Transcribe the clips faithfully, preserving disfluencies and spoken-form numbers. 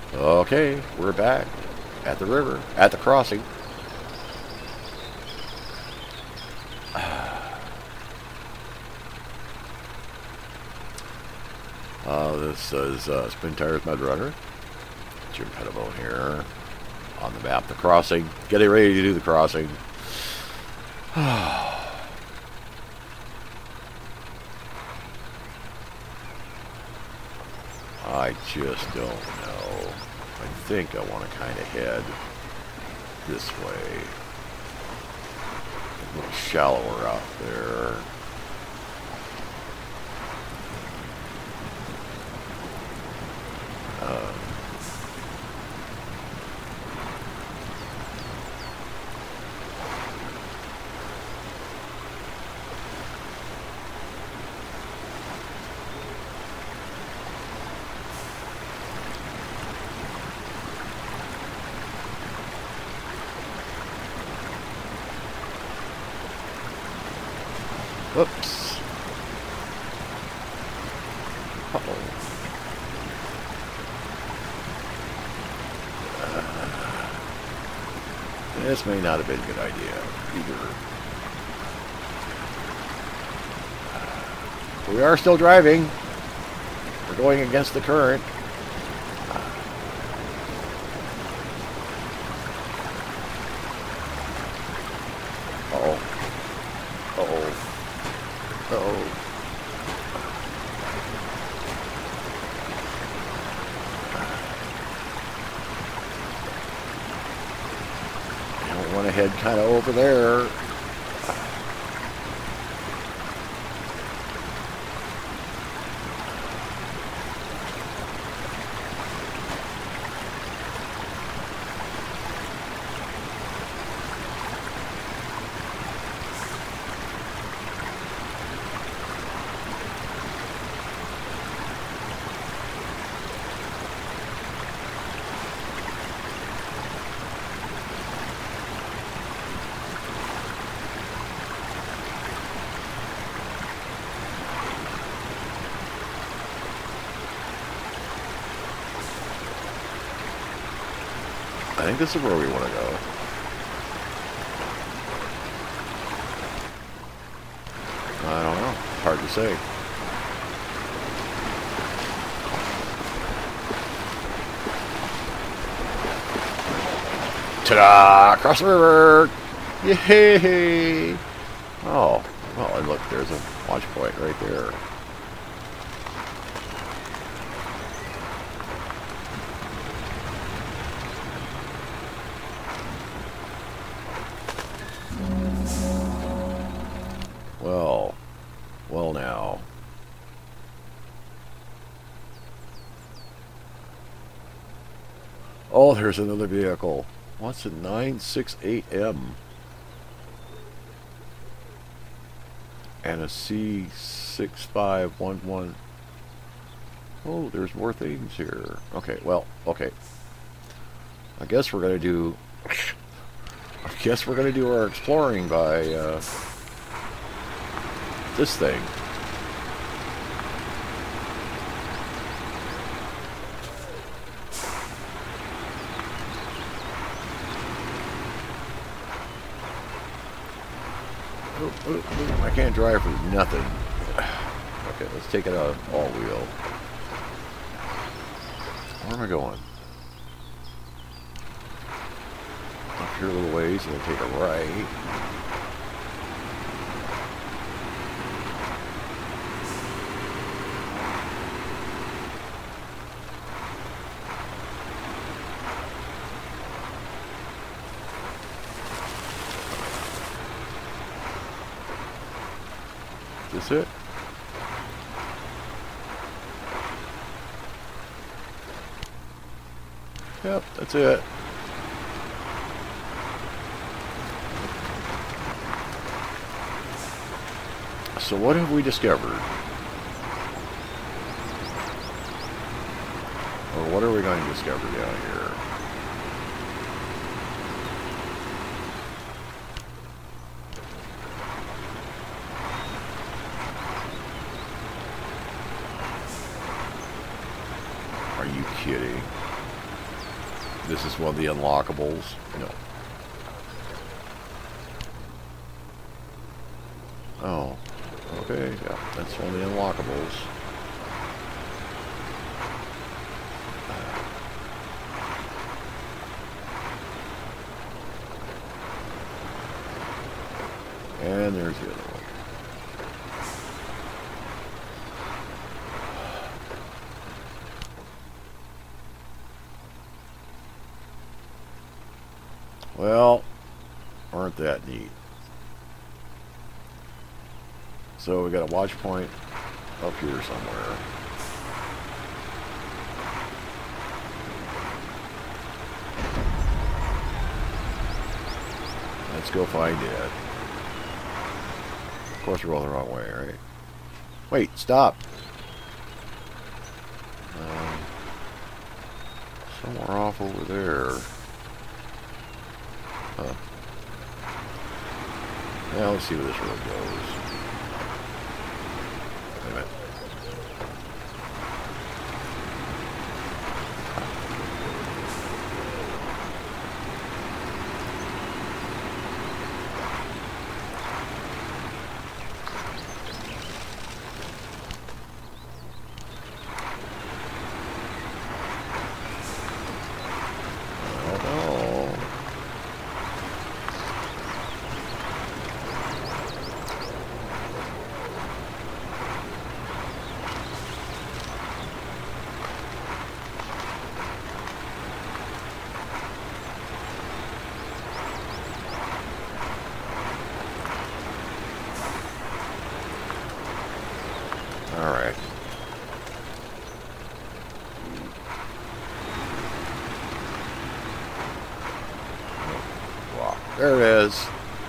Okay, we're back at the river, at the crossing. Uh, this is uh, Spintires Mudrunner. Jim Pettibone here on the map. The crossing. Getting ready to do the crossing. I just don't know. I think I want to kind of head this way. A little shallower out there. Uh, Whoops. Uh-oh. Uh, this may not have been a good idea either. We are still driving. We're going against the current. Uh-oh. Uh-oh. Uh-oh. I want to head kind of over there. I think this is where we want to go. I don't know. Hard to say. Ta-da! Across the river! Yay! Oh, well, and look, there's a launch point right there. Well, well now. Oh, there's another vehicle. What's it? nine six eight M. And a C six five one one. Oh, there's more things here. Okay, well, okay. I guess we're going to do... I guess we're going to do our exploring by... Uh, this thing. Oh, oh, oh, I can't drive for nothing. Okay, let's take it out all wheel. Where am I going? Up here a little ways and we'll take a right. Is this it? Yep, that's it. So what have we discovered? Or what are we going to discover down here? Are you kidding? This is one of the unlockables. No. Oh. Okay, yeah, that's one of the unlockables. And there's the other one. Well, aren't that neat? So we got a watch point up here somewhere. Let's go find it. Of course we're going the wrong way, right? Wait, stop! Um, somewhere off over there. Huh. Now let's see where this road goes. Wait a minute. Alright. Wow. There it is.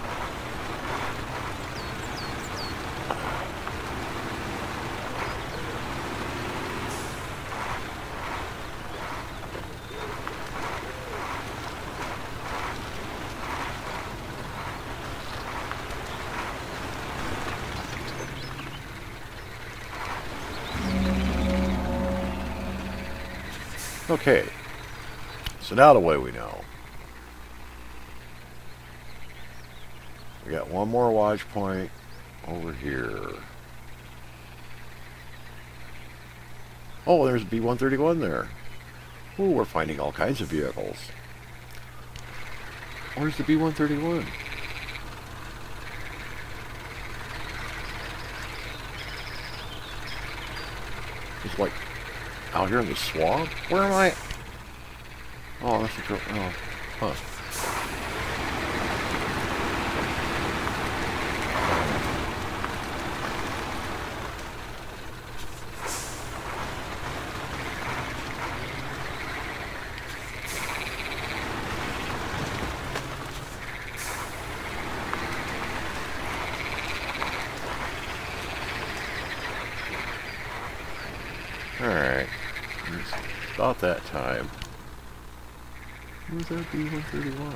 Okay, so now the way we know. We got one more watch point over here. Oh, there's B one thirty-one there. Ooh, we're finding all kinds of vehicles. Where's the B one thirty-one? It's like out here in the swamp? Where am I? Oh, that's the drill. Oh, huh. Alright. It's about that time. Where's that B one thirty-one?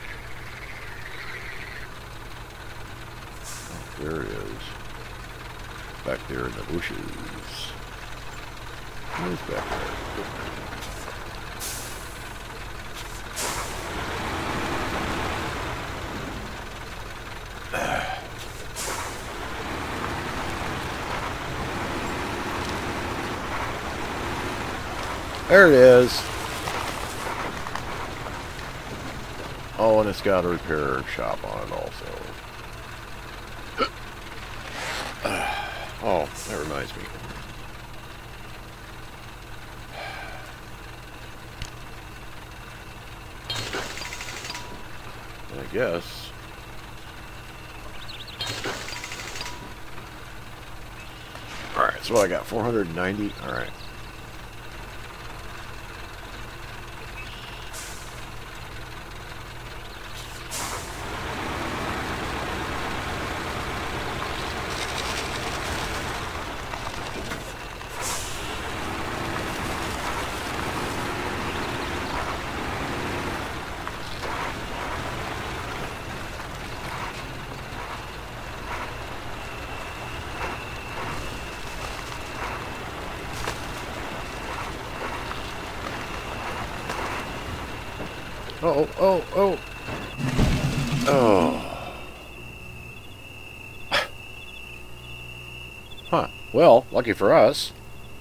Oh, there it is. Back there in the bushes. Where's back there? There it is. Oh, and it's got a repair shop on it also. Oh, that reminds me. I guess. Alright, so I got four hundred ninety. Alright. Oh, oh, oh. Oh. Huh. Well, lucky for us.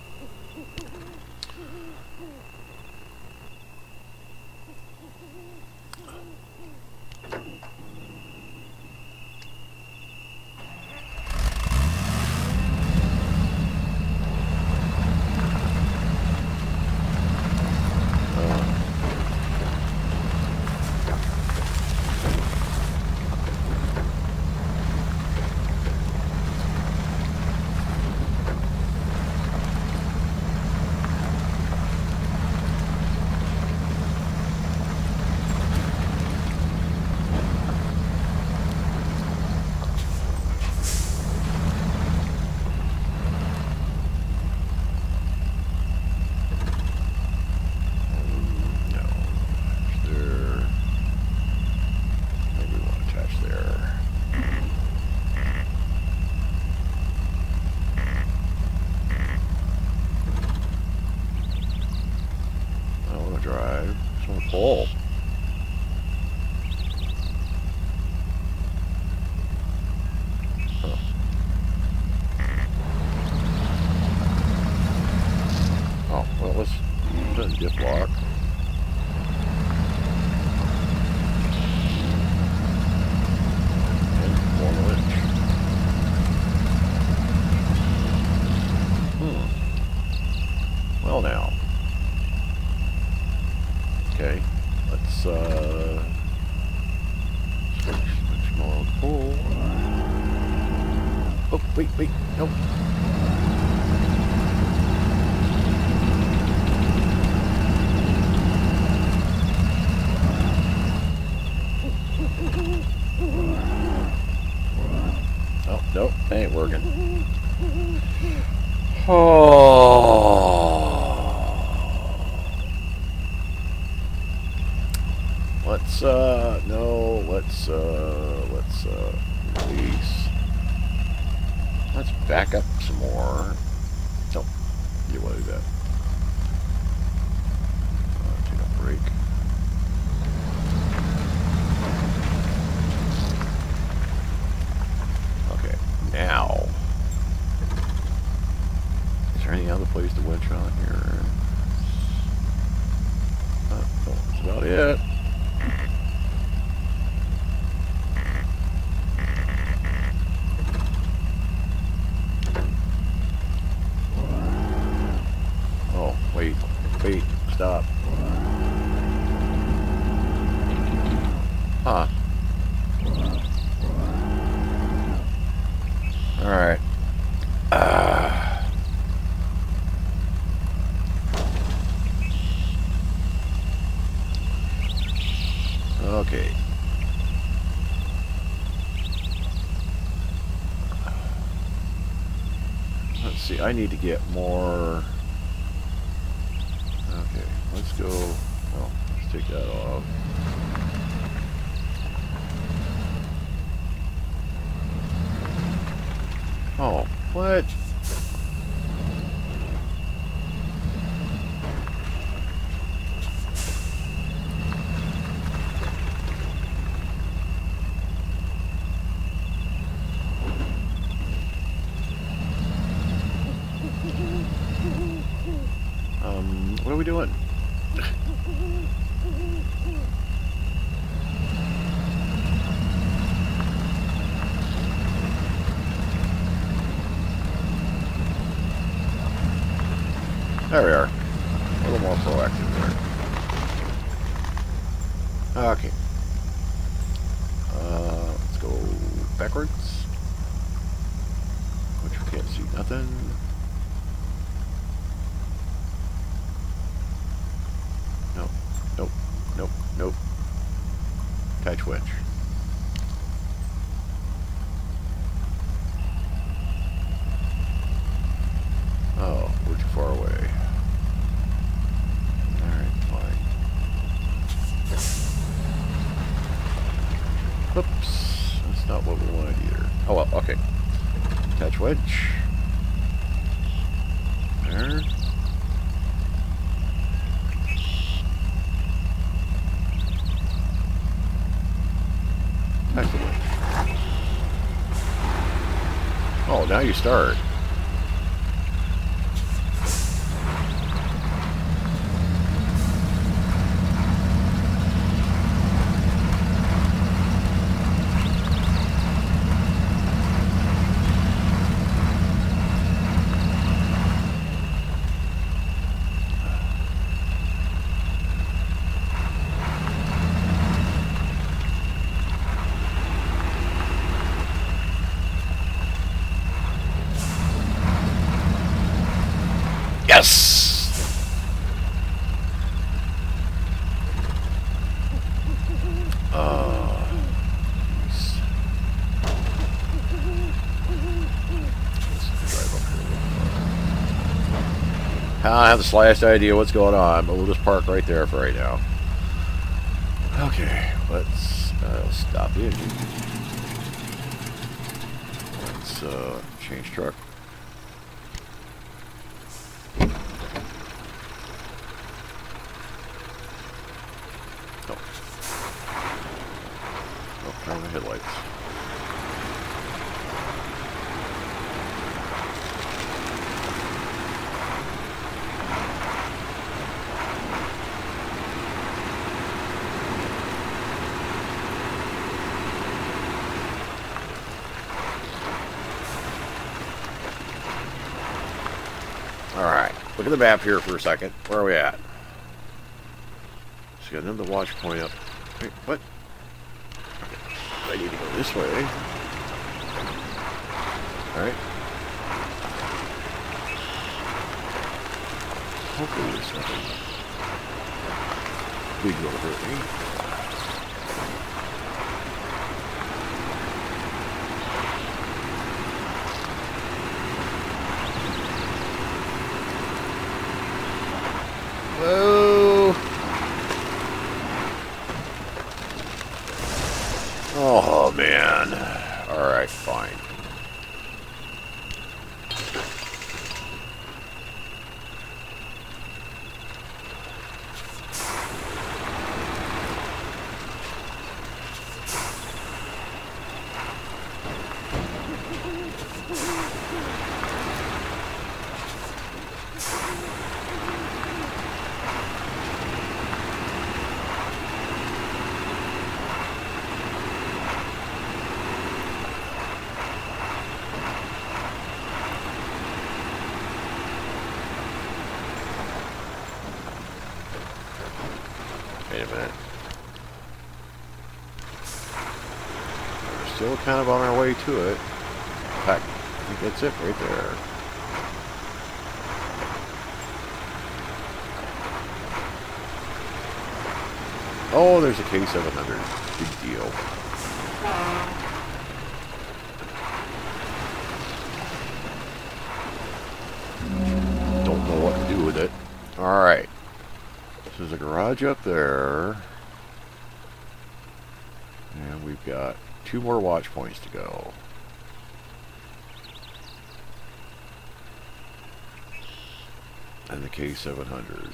Pull. Huh. Oh, well, let's do a dip lock. And one winch. Hmm. Well, now. Okay. Let's, uh... switch, switch mode pull. Oh, wait, wait, nope. Oh, nope, ain't working. Oh. Let's, uh, no, let's, uh, let's, uh, release. Let's back up some more. Nope, you want to do that. Uh, take a break. Okay, now. Is there any other place to winch on here? Uh, no, that's about it. Wait, wait, stop. Huh. Alright. Uh. Okay. Let's see, I need to get more... Okay, let's go, well, let's take that off. Oh, what? Um, what are we doing? There we are. A little more proactive there. Okay. Uh, let's go backwards. Which we can't see nothing. Nope. Nope. Nope. Nope. Catch winch. Oh, we're too far away. Alright, fine. Oops. That's not what we wanted either. Oh well, okay. Catch wedge. There. now you start. Yes! Uh, I have the slightest idea what's going on, but we'll just park right there for right now. Okay, let's uh, stop the engine. Let's uh, change truck. Turn the headlights. Alright, look at the map here for a second. Where are we at? So we got another watch point up. Wait, what? I need to go this way. Alright. Hopefully this way. Big will hurt me. Whoa! Oh man. Alright, fine. Wait a minute. We're still kind of on our way to it. In fact, I think that's it right there. Oh, there's a K seven hundred. Big deal. Don't know what to do with it. Alright. There's a garage up there. And we've got two more watch points to go. And the K seven hundred.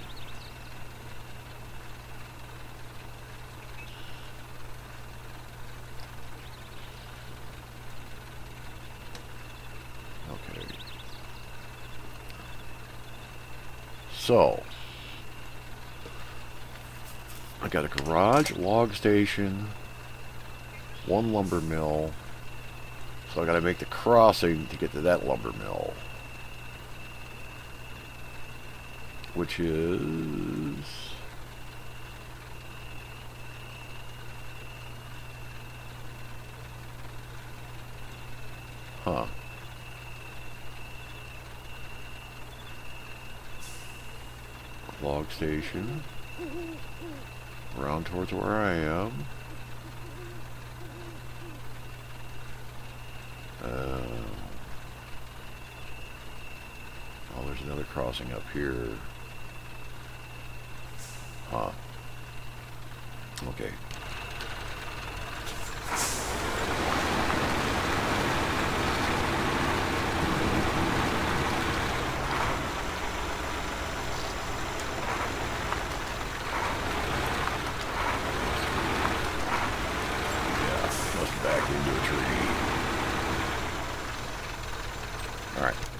Okay. So, I got a garage, log station, one lumber mill. So I got to make the crossing to get to that lumber mill, which is huh. Log station. Around towards where I am. Uh, oh, there's another crossing up here. Huh. Okay.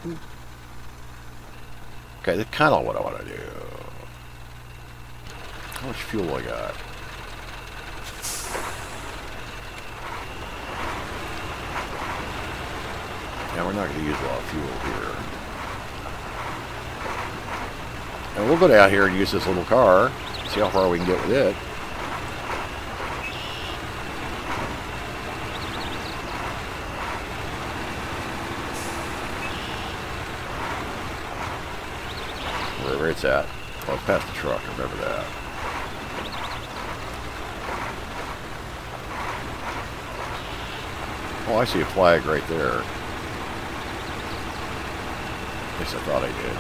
Okay, that's kind of what I want to do. How much fuel I got? Yeah, we're not going to use a lot of fuel here. And we'll go down here and use this little car. See how far we can get with it. Wherever it's at. Oh, it's past the truck. Remember that. Oh, I see a flag right there. At least I thought I did.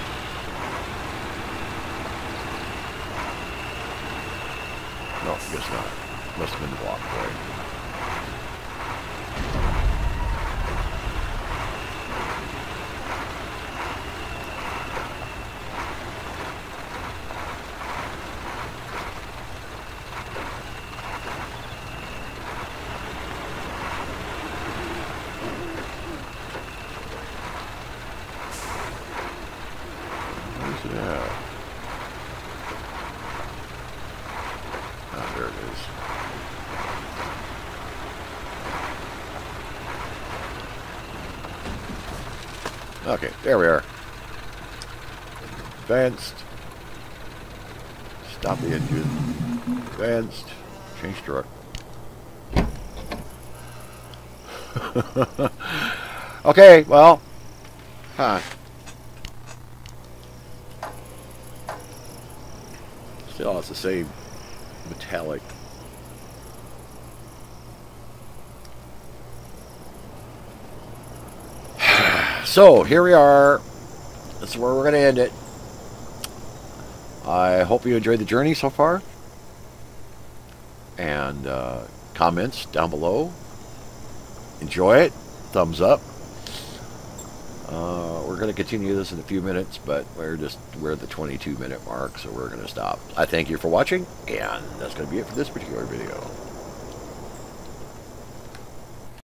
No, guess not. Must have been the block boy. Where's it at? Ah, there it is. Okay, there we are. Advanced. Stop the engine. Advanced. Change truck. Okay, well. Huh. Still, it's the same metallic. So, here we are. This is where we're going to end it. I hope you enjoyed the journey so far. And uh, comments down below. Enjoy it. Thumbs up. Uh, we're going to continue this in a few minutes, but we're just we're at the twenty-two minute mark, so we're going to stop. I thank you for watching, and that's going to be it for this particular video.